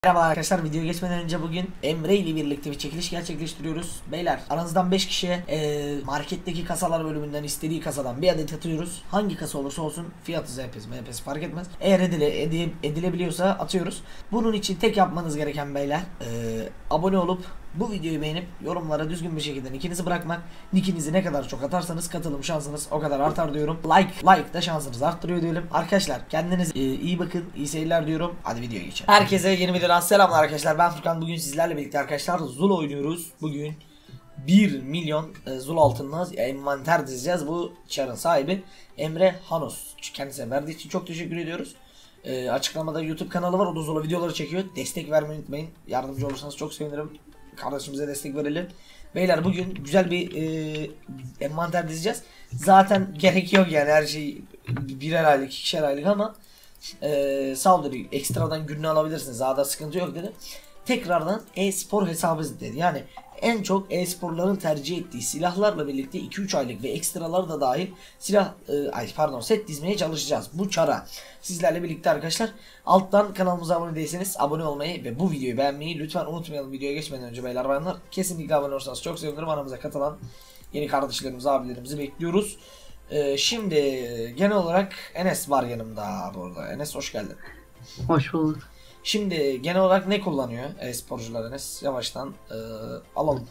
Merhaba arkadaşlar, videoya geçmeden önce bugün Emre ile birlikte bir çekiliş gerçekleştiriyoruz. Beyler, aranızdan 5 kişiye marketteki kasalar bölümünden istediği kasadan bir adet atıyoruz. Hangi kasa olursa olsun, fiyatı ZPS fark etmez. Eğer edilebiliyorsa atıyoruz. Bunun için tek yapmanız gereken beyler abone olup bu videoyu beğenip yorumlara düzgün bir şekilde nickinizi bırakmak. Nickinizi ne kadar çok atarsanız katılım şansınız o kadar artar diyorum. Like da şansınızı arttırıyor diyelim. Arkadaşlar kendinize iyi bakın, iyi seyirler diyorum. Hadi videoya geçelim. Herkese yeni videodan selamlar arkadaşlar. Ben Furkan, bugün sizlerle birlikte arkadaşlar Zul oynuyoruz. Bugün 1 milyon Zul altınla envanter dizeceğiz. Bu çarın sahibi Emre Hanos. Kendisine verdiği için çok teşekkür ediyoruz. Açıklamada YouTube kanalı var. O da Zul'a videoları çekiyor. Destek vermeyi unutmayın. Yardımcı olursanız çok sevinirim. Kardeşimize destek verelim. Beyler, bugün güzel bir envanter dizeceğiz. Zaten gerek yok yani, her şey birer aylık, ikişer aylık ama saldırı ekstradan gününü alabilirsiniz. Daha da sıkıntı yok dedi. Tekrardan e-spor hesabı dedi. Yani en çok e-sporların tercih ettiği silahlarla birlikte 2-3 aylık ve ekstralar da dahil set dizmeye çalışacağız bu çara. Sizlerle birlikte arkadaşlar, alttan kanalımıza abone değilseniz abone olmayı ve bu videoyu beğenmeyi lütfen unutmayalım. Videoya geçmeden önce beyler bayanlar, kesinlikle abone olursanız çok sevinirim. Aramıza katılan yeni kardeşlerimizi, abilerimizi bekliyoruz. Şimdi genel olarak Enes var yanımda bu arada. Enes, hoş geldin. Hoş bulduk. Şimdi genel olarak ne kullanıyor e-sporcular Enes? Yavaştan alalım.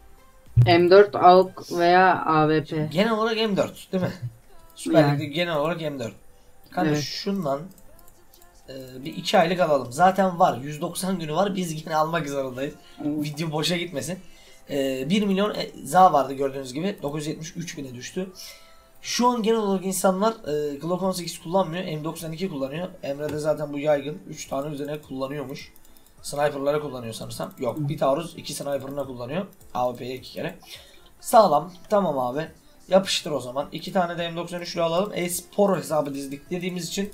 M4, AUK veya AWP. Genel olarak M4 değil mi? Süper Yani. Lig'de genel olarak M4. Kanka Evet. şundan bir 2 aylık alalım. Zaten var, 190 günü var. Biz yine almak zorundayız. Video boşa gitmesin. 1 milyon za vardı gördüğünüz gibi. 973 bine düştü. Şu an genel olarak insanlar Glock 18 kullanmıyor. M92 kullanıyor. Emre'de zaten bu yaygın. 3 tane üzerine kullanıyormuş. Sniper'lara kullanıyor sanırsam. Yok, bir taarruz 2 sniper'ına kullanıyor. AWP'ye 2 kere. Sağlam. Tamam abi. Yapıştır o zaman. 2 tane de M93'lü alalım. E-spor hesabı dizdik dediğimiz için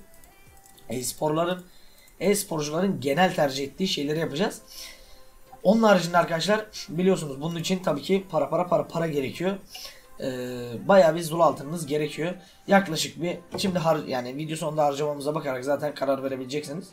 e-sporcuların genel tercih ettiği şeyleri yapacağız. Onun haricinde arkadaşlar, biliyorsunuz bunun için tabii ki para gerekiyor. Bayağı bir Zul altınınız gerekiyor. Yaklaşık bir, şimdi yani video sonunda harcamamıza bakarak zaten karar verebileceksiniz.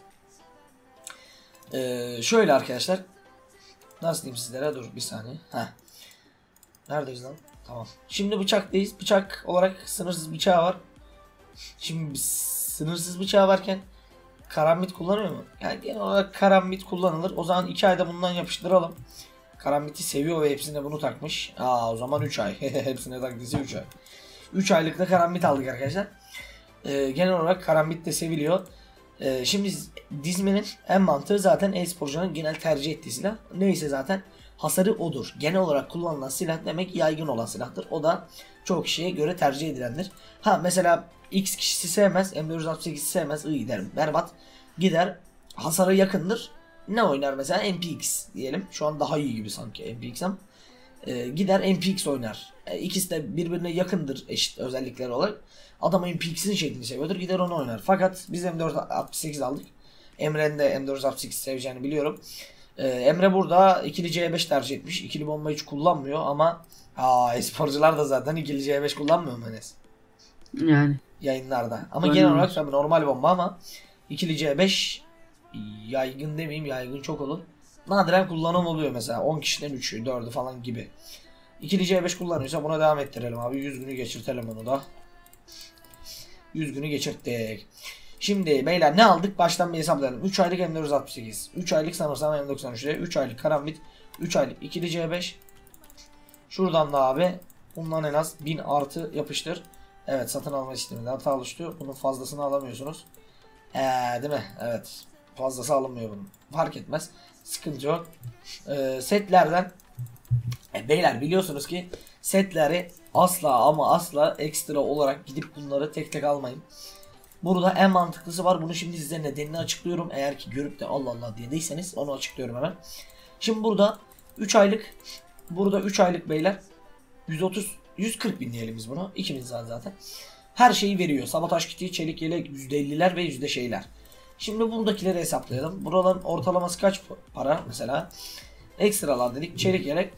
Şöyle arkadaşlar, nasıl diyeyim sizlere, dur bir saniye. Neredeyiz lan? Tamam. Şimdi bıçaktayız. Bıçak olarak sınırsız bıçağı var. Şimdi sınırsız bıçağı varken karambit kullanıyor mu? Yani genel olarak karambit kullanılır. O zaman 2 ayda bundan yapıştıralım. Karambit'i seviyor ve hepsine bunu takmış. O zaman 3 ay. Hepsine taktıysa 3 ay. 3 aylıkta karambit aldık arkadaşlar. Genel olarak karambit de seviliyor. Şimdi dizmenin en mantığı zaten e-sporcunun genel tercih ettiği silah. Neyse zaten hasarı odur. Genel olarak kullanılan silah demek yaygın olan silahtır. O da çoğu kişiye göre tercih edilendir. Mesela X kişisi sevmez. M468'i sevmez. İyi derim. Berbat. Gider. Hasarı yakındır. Ne oynar mesela? MPX diyelim. Şu an daha iyi gibi sanki MPX ama. Gider MPX oynar. İkisi de birbirine yakındır eşit özellikler olarak. Adam MPX'in şeklini seviyordur. Gider onu oynar. Fakat biz M468 aldık. Emre'nin de M468 seveceğini biliyorum. Emre burada ikili C5 tercih etmiş. İkili bomba hiç kullanmıyor ama esporcular da zaten ikili C5 kullanmıyor mu Enes? Yani. Yayınlarda. Ama genel olarak tabii normal bomba ama ikili C5 yaygın demeyeyim, yaygın çok olur. Nadiren kullanım oluyor mesela 10 kişiden 3'ü 4'ü falan gibi. İkili C5 kullanıyorsa buna devam ettirelim abi. 100 günü geçirtelim onu da. 100 günü geçirttik. Şimdi beyler ne aldık? Baştan bir hesaplayalım. 3 aylık M468. 3 aylık sanırsam M93'e. 3 aylık karambit. 3 aylık ikili C5. Şuradan da abi bundan en az 1000 artı yapıştır. Evet, satın alma sisteminde hata oluştu. Bunun fazlasını alamıyorsunuz. Değil mi? Evet. Fazlası alınmıyor bunun. Fark etmez. Sıkıntı yok. Setlerden beyler biliyorsunuz ki setleri asla ama asla ekstra olarak gidip bunları tek tek almayın. Burada en mantıklısı var. Bunu şimdi size nedenini açıklıyorum. Eğer ki görüp de Allah Allah diye değilseniz onu açıklıyorum hemen. Şimdi burada 3 aylık beyler 140 bin diyelim biz bunu. 2000 zaten. Her şeyi veriyor. Sabotaj kiti, çelik yelek, %50'ler ve yüzde şeyler. Şimdi buradakileri hesaplayalım. Buraların ortalaması kaç para mesela? Ekstralar dedik. Çelik yelek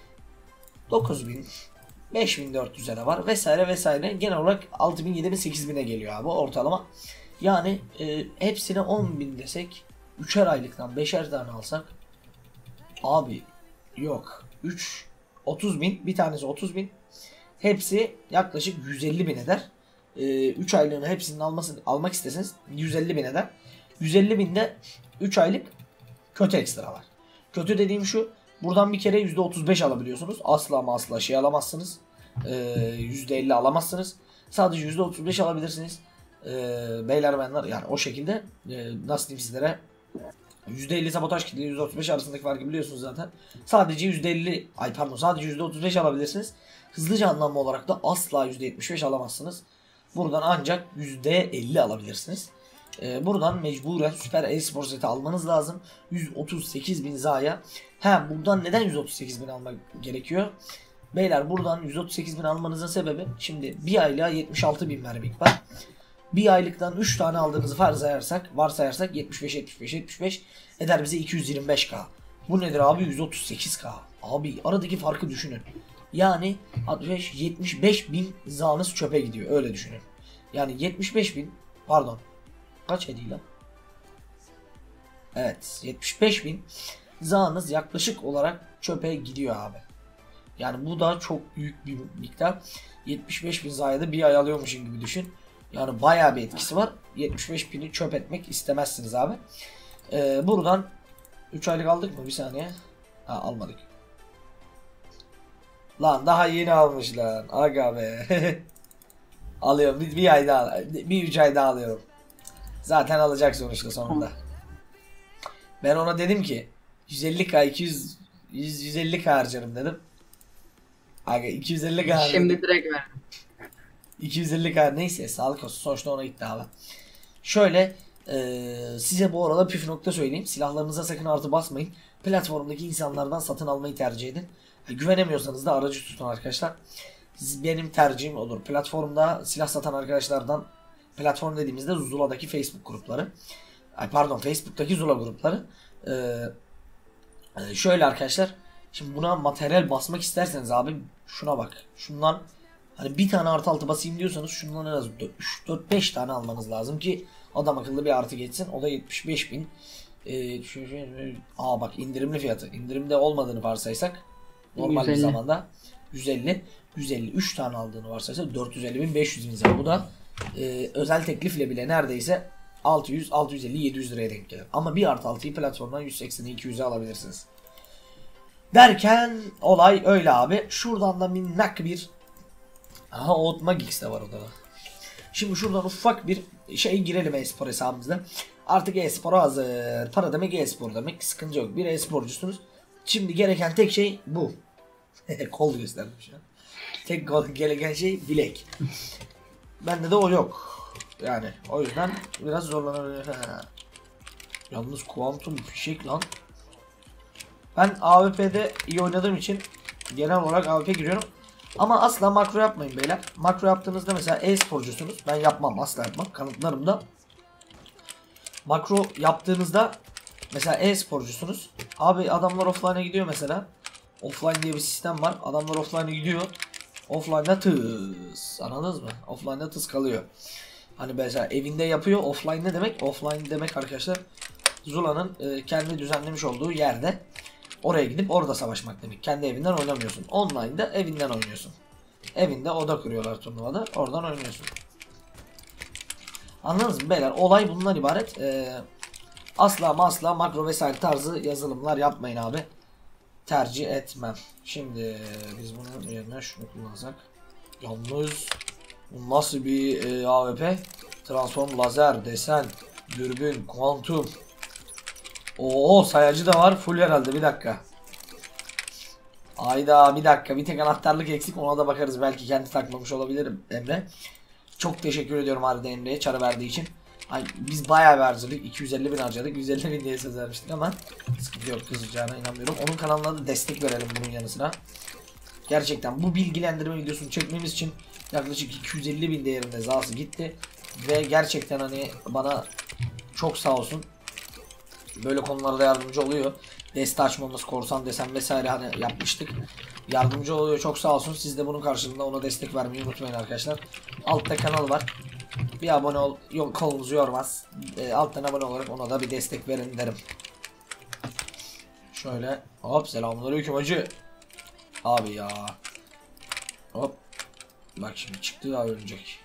9000, 5400'e de var vesaire vesaire. Genel olarak 6000, 7000, 8000'e geliyor abi ortalama. Yani hepsine 10.000 desek 3'er aylıktan 5'er tane alsak abi yok 30 bin, bir tanesi 30 bin, hepsi yaklaşık 150 bin eder. 3 aylığını hepsinin almak isteseniz 150 bin eder. 150 binde 3 aylık kötü ekstra var. Kötü dediğim şu, buradan bir kere %35 alabiliyorsunuz. Asla ama asla şey alamazsınız. %50 alamazsınız. Sadece %35 alabilirsiniz. Beyler benler yani o şekilde nasıl diyeyim sizlere, %50 sabotaj kitle %35 arasındaki farkı biliyorsunuz zaten. Sadece sadece %35 alabilirsiniz. Hızlıca anlamlı olarak da asla %75 alamazsınız. Buradan ancak %50 alabilirsiniz. Buradan mecburen süper e-spor seti almanız lazım. 138 bin zaya. Buradan neden 138 bin almak gerekiyor? Beyler buradan 138 bin almanızın sebebi, şimdi bir aylığa 76 bin mermik var. Bir aylıktan 3 tane aldığınızı varsayarsak 75 eder bize 225k. Bu nedir abi? 138k. Abi aradaki farkı düşünün. Yani 75 bin zanız çöpe gidiyor, öyle düşünün. Yani 75 bin, pardon kaç hediye lan? Evet 75 bin zanız yaklaşık olarak çöpe gidiyor abi. Yani bu da çok büyük bir miktar. 75 bin zayada bir ay alıyormuşsun gibi düşün. Yani bayağı bir etkisi var. 75 bini çöp etmek istemezsiniz abi. Buradan 3 aylık aldık mı? Bir saniye. Almadık. Lan daha yeni almış lan. Aga be. Alıyorum. Bir ay daha. Bir 3 ay daha alıyorum. Zaten alacak sonuçta sonunda. Ben ona dedim ki 150k 150k harcarım dedim. Aga 250k harcadım. Şimdi direkt verdim. 250k neyse sağlık olsun, sonuçta ona gitti abi. Şöyle size bu arada püf nokta söyleyeyim. Silahlarınıza sakın artı basmayın. Platformdaki insanlardan satın almayı tercih edin. Güvenemiyorsanız da aracı tutun arkadaşlar. Benim tercihim olur. Platformda silah satan arkadaşlardan, platform dediğimizde Zula'daki Facebook grupları. Facebook'taki Zula grupları. Şöyle arkadaşlar. Şimdi buna materyal basmak isterseniz abi şuna bak. Şundan hani bir tane artı 6 basayım diyorsanız şundan en az 3-4-5 tane almanız lazım ki adam akıllı bir artı geçsin. O da 75 bin. Bak indirimli fiyatı. İndirimde olmadığını varsaysak normal 150. bir zamanda 150 3 tane aldığını varsaysak 450 bin 500 bin lira. Bu da özel teklifle bile neredeyse 600 650 700 liraya denk gelir. Ama bir artı 6'yı platformdan 180'e 200'e alabilirsiniz. Derken olay öyle abi. Şuradan da minnak bir Magix de var orada. Şimdi şuradan ufak bir şey girelim e-spor hesabımızda. Artık e-spora hazır. Para demek e-spor demek. Sıkıntı yok. Bir e-sporcusunuz. Şimdi gereken tek şey bu. Kol gösterdim şu an. Tek gereken şey bilek. Bende de o yok. Yani o yüzden biraz zorlanabilir. Yalnız kuantum fişek lan. Ben AWP'de iyi oynadığım için genel olarak AWP giriyorum. Ama asla makro yapmayın beyler. Makro yaptığınızda mesela e-sporcusunuz. Ben yapmam, asla yapmam. Kanıtlarım da. Makro yaptığınızda mesela e-sporcusunuz. Abi adamlar offline'a gidiyor mesela. Offline diye bir sistem var. Adamlar offline'a gidiyor. Offline'da tıs. Anladınız mı? Offline'da tıs kalıyor. Hani mesela evinde yapıyor. Offline ne demek? Offline demek arkadaşlar, Zula'nın kendi düzenlemiş olduğu yerde. Oraya gidip orada savaşmak demek. Kendi evinden oynamıyorsun. Online'da evinden oynuyorsun. Evinde oda kuruyorlar turnuvada. Oradan oynuyorsun. Anladınız mı beyler? Olay bundan ibaret. Asla makro vesaire tarzı yazılımlar yapmayın abi. Tercih etmem. Şimdi biz bunun yerine şunu kullansak. Yalnız bu nasıl bir AWP? Transform, lazer, desen, dürbün, kuantum. Oo, sayacı da var. Full herhalde. Bir dakika. Ayda bir dakika. Bir tek anahtarlık eksik. Ona da bakarız. Belki kendi takmamış olabilirim Emre. Çok teşekkür ediyorum harbiden Emre'ye çarı verdiği için. Biz bayağı bir harcadık. 250 bin harcadık. 150 bin diye söz vermiştik ama sıkıntı yok, kızacağına inanmıyorum. Onun kanalına da destek verelim bunun yanı sıra. Gerçekten bu bilgilendirme videosunu çekmemiz için yaklaşık 250 bin değerinde zası gitti. Ve gerçekten hani bana çok sağ olsun. Böyle konularda yardımcı oluyor. Deste açmamız, korsan desen vesaire hani yapmıştık. Yardımcı oluyor, çok sağ olsun. Siz de bunun karşılığında ona destek vermeyi unutmayın arkadaşlar. Altta kanal var. Bir abone ol, kolumuzu yormaz. Alttan abone olarak ona da bir destek verin derim. Şöyle hop, selamünaleyküm hacı. Abi ya. Hop. Bak şimdi çıktı ya, ölecek.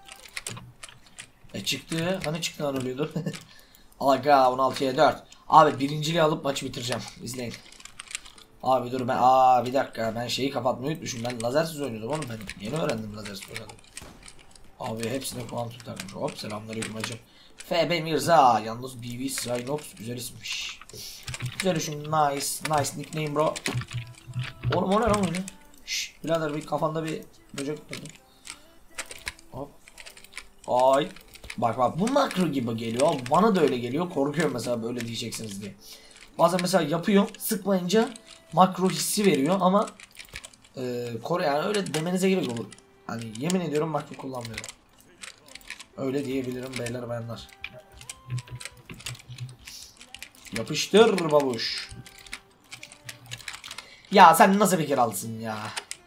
Çıktı. Hani çıktı lan, ölüyordu. Aga 16'ya 4. Abi birinciliği alıp maçı bitireceğim. İzleyin. Abi dur ben. Bir dakika, ben şeyi kapatmayı unutmuşum. Ben lazersiz oynuyordum oğlum, ben yeni öğrendim lazersiz oynadım. Abi hepsine puan tutarmış. Hop, selamünaleyküm hacı. FB Mirza. Yalnız BB Synops güzel isimmiş. Güzel isim, nice. Nice nickname bro. Oğlum o ne lan öyle? Şşş birader, bir kafanda bir böcek koydum. Hop. Ay. Bak bu makro gibi geliyor. Bana da öyle geliyor. Korkuyorum mesela böyle diyeceksiniz diye. Bazen mesela yapıyorum. Sıkmayınca makro hissi veriyor ama yani öyle demenize gerek olur. Hani yemin ediyorum makro kullanmıyorum. Öyle diyebilirim beyler bayanlar. Yapıştır babuş. Ya sen nasıl bir kralsın ya?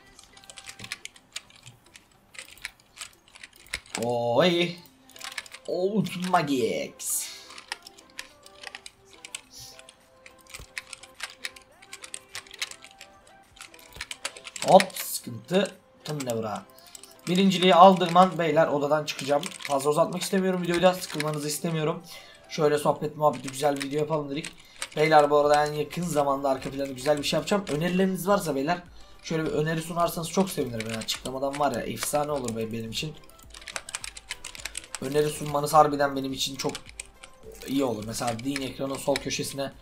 Oy. Old Magix. Hop, sıkıntı. Tımnevra. Birinciliği aldığım an beyler odadan çıkacağım. Fazla uzatmak istemiyorum videoyu da, sıkılmanızı istemiyorum. Şöyle sohbet muhabbeti güzel bir video yapalım dedik. Beyler bu arada en yakın zamanda arka planı güzel bir şey yapacağım. Önerileriniz varsa beyler şöyle bir öneri sunarsanız çok sevinirim. Yani açıklamadan var ya, efsane olur benim için. Öneri sunmanız harbiden benim için çok iyi olur. Mesela din ekranın sol köşesine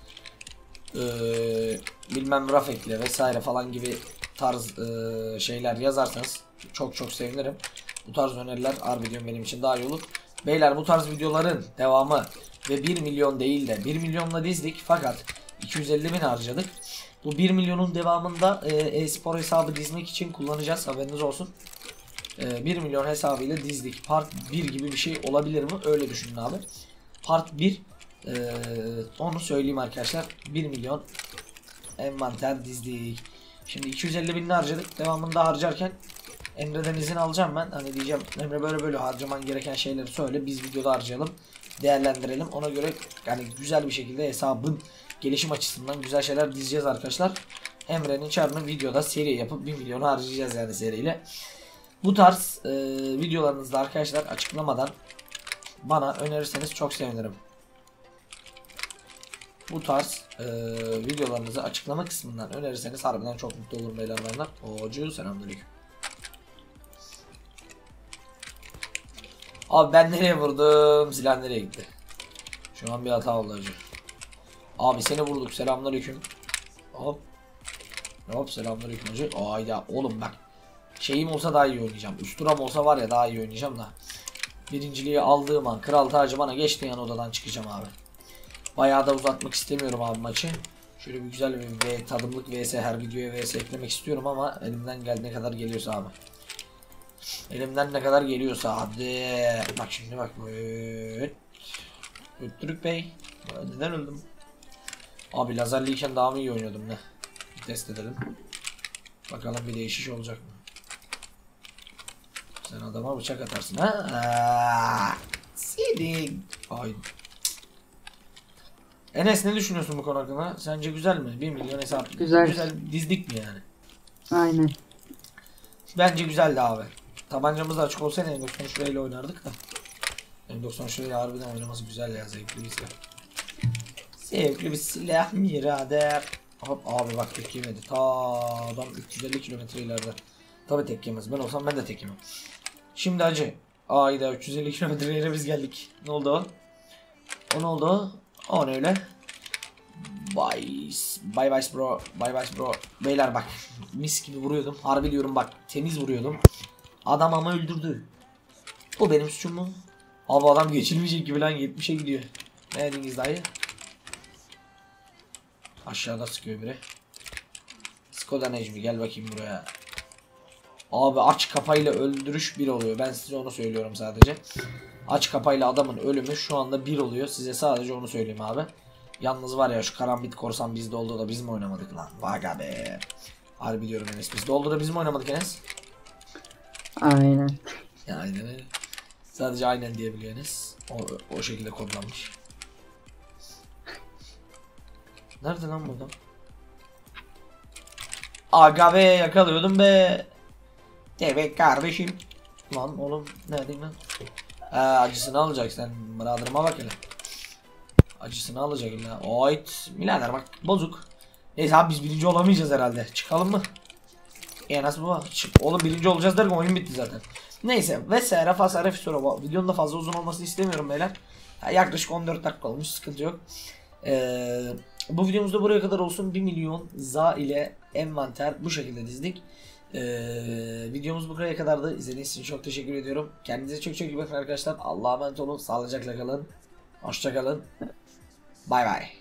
bilmem raf ekle vesaire falan gibi tarz şeyler yazarsanız çok sevinirim. Bu tarz öneriler harbiden benim için daha iyi olur. Beyler bu tarz videoların devamı ve 1 milyon değil de 1 milyonla dizdik fakat 250.000 harcadık. Bu 1 milyonun devamında e-spor hesabı dizmek için kullanacağız, haberiniz olsun. 1 milyon hesabıyla dizdik. Part 1 gibi bir şey olabilir mi? Öyle düşünün abi. Part 1 onu söyleyeyim arkadaşlar. 1 milyon envanter dizdik. Şimdi 250.000'ni harcadık. Devamında harcarken Emre'den izin alacağım ben. Hani diyeceğim Emre böyle harcaman gereken şeyleri söyle. Biz videoda harcayalım. Değerlendirelim. Ona göre yani güzel bir şekilde hesabın gelişim açısından güzel şeyler dizeceğiz arkadaşlar. Emre'nin çarını videoda seri yapıp 1 milyonu harcayacağız yani seriyle. Bu tarz videolarınızda arkadaşlar açıklamadan bana önerirseniz çok sevinirim. Bu tarz videolarınızı açıklama kısmından önerirseniz harbiden çok mutlu olurum beyler bayanlar. Ocu selamünaleyküm. Abi ben nereye vurdum? Silah nereye gitti? Şu an bir hata oldu hacı. Abi seni vurduk, selamünaleyküm. Hop. Hop, selamünaleyküm hacı. Ayda oğlum bak. Şeyim olsa daha iyi oynayacağım. Üsturam olsa var ya daha iyi oynayacağım da. Birinciliği aldığım an kral tacı bana geçti, yan odadan çıkacağım abi. Bayağı da uzatmak istemiyorum abi maçı. Şöyle bir güzel bir tadımlık vs, her videoya vs eklemek istiyorum ama elimden ne kadar geliyorsa abi. Elimden ne kadar geliyorsa hadi. Bak şimdi bak. Öttürük Bey. Neden öldüm? Abi lazerliyken daha mı iyi oynuyordum ne? Bir test edelim. Bakalım bir değişiş olacak mı? Sen adama bıçak atarsın ha? Senin. Ay. Enes ne düşünüyorsun bu konu hakkında? Sence güzel mi? 1 milyon hesap. Güzel dizdik mi yani? Aynen. Bence güzeldi abi. Tabancamız da açık olsaydı M93 ile oynardık da. M93 ile harbiden oynaması güzel ya, zevkli bir silah. Zevkli bir silah mirader. Hop abi bak tek yemedi. Ta adam 350 kilometre ileride. Tabi tek yemez. Ben olsam ben de tek yemem. Şimdi acı. Ayda 350 kilometre yere biz geldik. Ne oldu o? O ne oldu? O ne öyle? Bye bye bro. Bye bye bro. Beyler bak. Mis gibi vuruyordum. Harbi diyorum bak. Temiz vuruyordum. Adam ama öldürdü. Bu benim suçum mu? Abi adam geçilmeyecek gibi lan, 70'e gidiyor. Ne dediniz dayı? Aşağıda sıkıyor biri. Skoda Necmi gel bakayım buraya. Abi aç kafayla öldürüş 1 oluyor. Ben size onu söylüyorum sadece. Aç kafayla adamın ölümü şu anda 1 oluyor. Size sadece onu söyleyeyim abi. Yalnız var ya, şu karambit korsan bizde oldu da biz mi oynamadık lan? Vaga be. Harbi diyorum Enes, bizde oldu da biz mi oynamadık Enes? Aynen. Ya aynen öyle. Sadece aynen diyebiliyorsunuz. O şekilde kodlanmış. Nerede lan burada? Aga be yakalıyordum be. Evet kardeşim. Lan oğlum neredeyim lan? Acısını alacak sen. Bradırıma bak hele. Acısını alacak illa. Oyt. Birader bak bozuk. Neyse abi biz birinci olamayacağız herhalde. Çıkalım mı? Nasıl bu? Oğlum birinci olacağız derken oyun bitti zaten. Neyse vesaire fasare fisura. Videonun da fazla uzun olmasını istemiyorum beyler. Yaklaşık 14 dakika olmuş, sıkıntı yok. Bu videomuzda buraya kadar olsun. 1 milyon za ile envanter bu şekilde dizdik. Videomuz buraya kadardı. İzlediğiniz için çok teşekkür ediyorum. Kendinize çok çok iyi bakın arkadaşlar. Allah'a emanet olun. Sağlıcakla kalın. Hoşça kalın. Bay bay.